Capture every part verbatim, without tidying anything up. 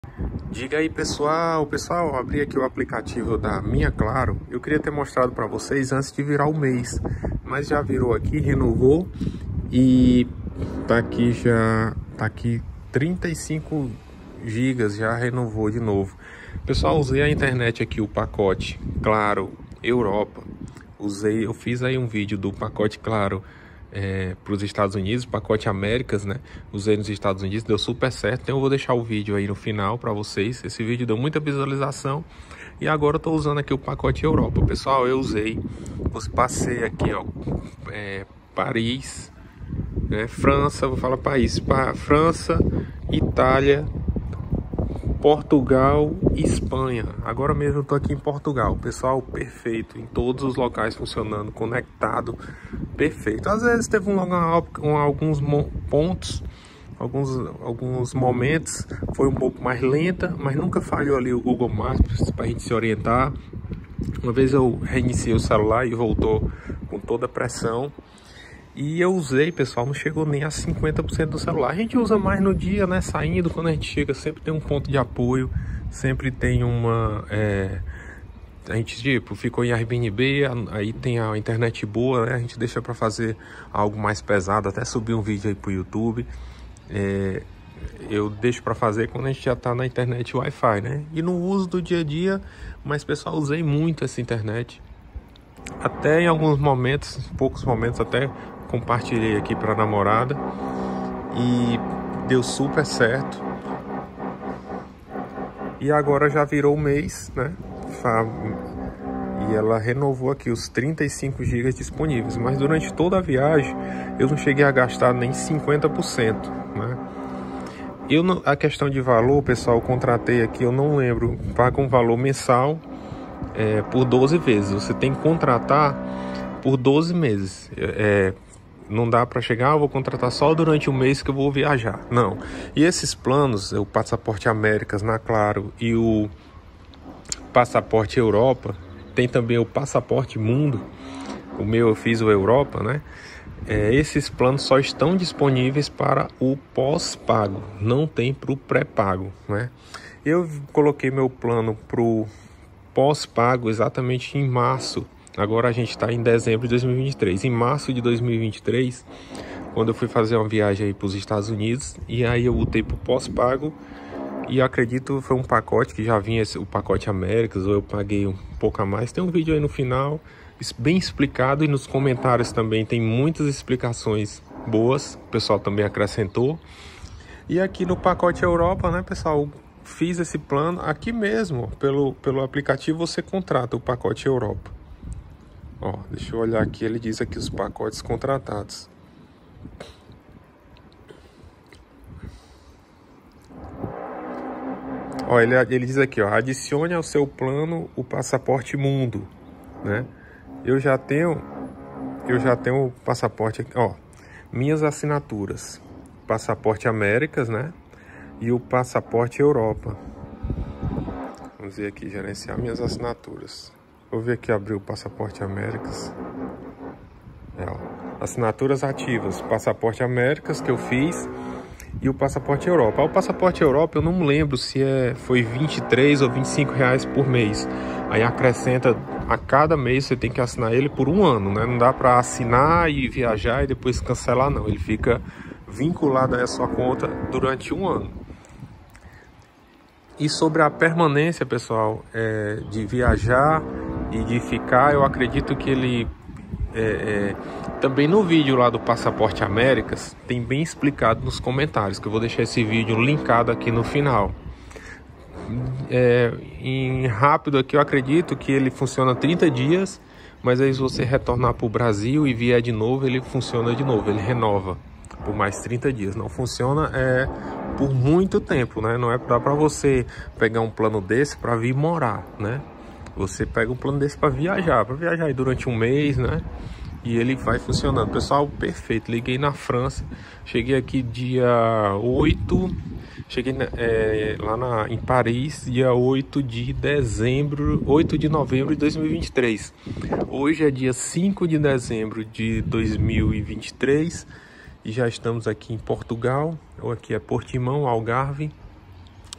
Diga aí, pessoal, pessoal, abri aqui o aplicativo da Minha Claro. Eu queria ter mostrado para vocês antes de virar o mês, mas já virou aqui, renovou e tá aqui já, tá aqui trinta e cinco gigas, já renovou de novo. Pessoal, usei a internet aqui, o pacote Claro Europa. Usei, eu fiz aí um vídeo do pacote Claro É, para os Estados Unidos, pacote Américas, né? Usei nos Estados Unidos, deu super certo. Então eu vou deixar o vídeo aí no final para vocês. Esse vídeo deu muita visualização. E agora eu tô usando aqui o pacote Europa. Pessoal, eu usei, passei aqui, ó, é, Paris, né? França, vou falar país, pa, França, Itália, Portugal e Espanha. Agora mesmo eu tô aqui em Portugal. Pessoal, perfeito, em todos os locais funcionando, conectado, perfeito. Às vezes teve um, um, alguns pontos, alguns, alguns momentos, foi um pouco mais lenta, mas nunca falhou ali o Google Maps para a gente se orientar. Uma vez eu reiniciei o celular e voltou com toda a pressão. E eu usei, pessoal, não chegou nem a cinquenta por cento do celular. A gente usa mais no dia, né? Saindo, quando a gente chega, sempre tem um ponto de apoio, sempre tem uma... É... A gente, tipo, ficou em Airbnb, aí tem a internet boa, né? A gente deixa para fazer algo mais pesado, até subir um vídeo aí pro YouTube. É... Eu deixo para fazer quando a gente já tá na internet Wi-Fi, né? E no uso do dia a dia, mas, pessoal, usei muito essa internet. Até em alguns momentos, poucos momentos, até compartilhei aqui para a namorada e deu super certo. E agora já virou o mês, né? E ela renovou aqui os trinta e cinco gigas disponíveis, mas durante toda a viagem eu não cheguei a gastar nem cinquenta por cento, né? Eu não, a questão de valor, pessoal, eu contratei aqui, eu não lembro, paga um valor mensal é, por doze vezes. Você tem que contratar por doze meses. É, não dá para chegar, ah, eu vou contratar só durante o mês que eu vou viajar. Não. E esses planos, o Passaporte Américas na Claro e o Passaporte Europa, tem também o Passaporte Mundo. O meu eu fiz o Europa, né? É, esses planos só estão disponíveis para o pós-pago, não tem para o pré-pago, né? Eu coloquei meu plano para o pós-pago exatamente em março. Agora a gente está em dezembro de dois mil e vinte e três. Em março de dois mil e vinte e três, quando eu fui fazer uma viagem aí para os Estados Unidos, e aí eu voltei para o pós-pago, e eu acredito que foi um pacote que já vinha, esse, o pacote Américas, ou eu paguei um pouco a mais. Tem um vídeo aí no final, bem explicado, e nos comentários também tem muitas explicações boas, o pessoal também acrescentou. E aqui no pacote Europa, né, pessoal, fiz esse plano aqui mesmo, pelo, pelo aplicativo você contrata o pacote Europa. Ó, deixa eu olhar aqui, ele diz aqui os pacotes contratados. Ó, ele, ele diz aqui, ó, adicione ao seu plano o Passaporte Mundo, né? Eu já tenho, eu já tenho o passaporte aqui, ó, minhas assinaturas, Passaporte Américas, né? E o Passaporte Europa. Vamos ver aqui, gerenciar minhas assinaturas. Vou ver aqui, abrir o Passaporte Américas. É, ó, assinaturas ativas, Passaporte Américas que eu fiz e o Passaporte Europa. O Passaporte Europa eu não lembro se é, foi vinte e três ou vinte e cinco reais por mês. Aí acrescenta, a cada mês você tem que assinar ele por um ano, né? Não dá para assinar e viajar e depois cancelar, não. Ele fica vinculado à sua conta durante um ano. E sobre a permanência, pessoal, é, de viajar e de ficar, eu acredito que ele... É, é, também no vídeo lá do Passaporte Américas, tem bem explicado nos comentários, que eu vou deixar esse vídeo linkado aqui no final. É, em rápido aqui, eu acredito que ele funciona trinta dias, mas aí se você retornar para o Brasil e vier de novo, ele funciona de novo, ele renova por mais trinta dias. Não funciona é, por muito tempo, né? Não é para você pegar um plano desse para vir morar, né? Você pega um plano desse para viajar, para viajar aí durante um mês, né? E ele vai funcionando. Pessoal, perfeito. Liguei na França, cheguei aqui dia oito, cheguei é, lá na, em Paris, dia oito de dezembro, oito de novembro de dois mil e vinte e três. Hoje é dia cinco de dezembro de dois mil e vinte e três e já estamos aqui em Portugal, ou aqui é Portimão, Algarve.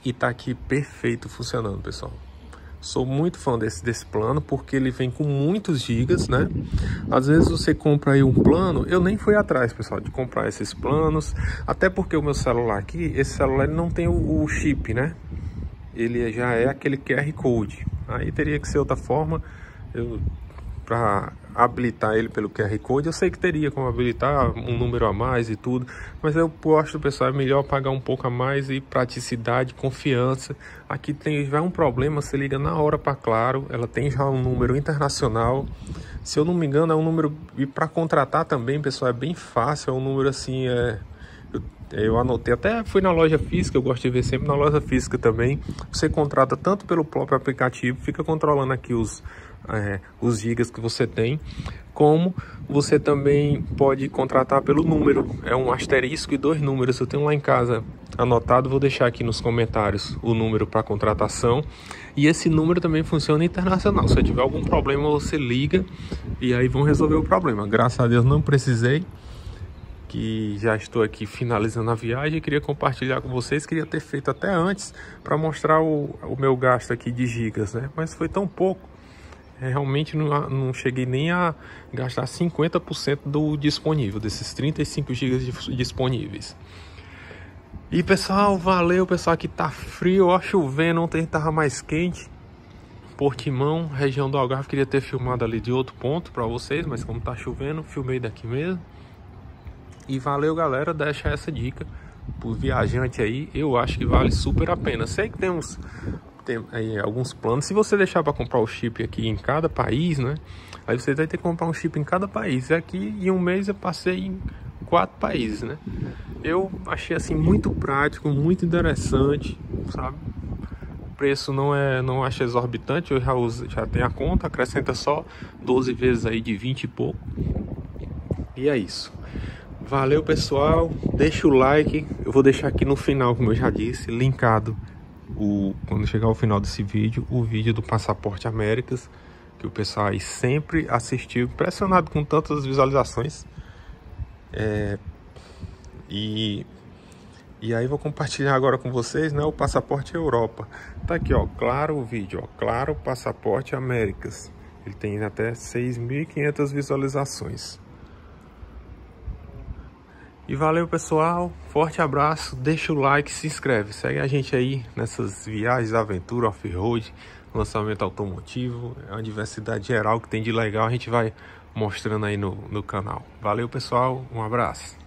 E tá aqui perfeito funcionando, pessoal. Sou muito fã desse, desse plano, porque ele vem com muitos gigas, né? Às vezes você compra aí um plano, eu nem fui atrás, pessoal, de comprar esses planos, até porque o meu celular aqui, esse celular ele não tem o, o chip, né? Ele já é aquele Q R Code. Aí teria que ser outra forma, eu, para habilitar ele pelo Q R Code, eu sei que teria como habilitar um número a mais e tudo, mas eu gosto, pessoal, é melhor pagar um pouco a mais e praticidade, confiança. Aqui tem já um problema, você liga na hora para Claro, ela tem já um número internacional, se eu não me engano é um número, e para contratar também, pessoal, é bem fácil, é um número assim, é... Eu, eu anotei, até fui na loja física, eu gosto de ver sempre na loja física também. Você contrata tanto pelo próprio aplicativo, fica controlando aqui os, é, os gigas que você tem, como você também pode contratar pelo número. É um asterisco e dois números. Eu tenho lá em casa anotado, vou deixar aqui nos comentários o número para contratação. E esse número também funciona internacional. Se tiver algum problema, você liga e aí vão resolver o problema. Graças a Deus não precisei, que já estou aqui finalizando a viagem, queria compartilhar com vocês, queria ter feito até antes para mostrar o, o meu gasto aqui de gigas, né? Mas foi tão pouco, é, realmente não, não cheguei nem a gastar cinquenta por cento do disponível, desses trinta e cinco gigas disponíveis. E pessoal, valeu, pessoal, aqui tá frio, ó, chovendo, ontem tava mais quente. Portimão, região do Algarve, queria ter filmado ali de outro ponto para vocês, mas como tá chovendo, filmei daqui mesmo. E valeu, galera, deixa essa dica pro viajante aí, eu acho que vale super a pena. Sei que tem uns tem aí alguns planos, se você deixar para comprar o chip aqui em cada país, né? Aí você vai ter que comprar um chip em cada país. E aqui em um mês eu passei em quatro países, né? Eu achei assim muito prático, muito interessante, sabe? O preço não é, não acho exorbitante, eu já uso, já tenho a conta, acrescenta só doze vezes aí de vinte e pouco. E é isso. Valeu, pessoal, deixa o like, eu vou deixar aqui no final, como eu já disse, linkado, o, quando chegar ao final desse vídeo, o vídeo do Passaporte Américas, que o pessoal aí sempre assistiu, impressionado com tantas visualizações, é, e, e aí vou compartilhar agora com vocês, né, o Passaporte Europa. Tá aqui, ó, claro o vídeo, ó, claro, Passaporte Américas, ele tem até seis mil e quinhentas visualizações. E valeu, pessoal, forte abraço, deixa o like, se inscreve, segue a gente aí nessas viagens, aventura, off-road, lançamento automotivo, é uma diversidade geral que tem de legal, a gente vai mostrando aí no, no canal. Valeu, pessoal, um abraço.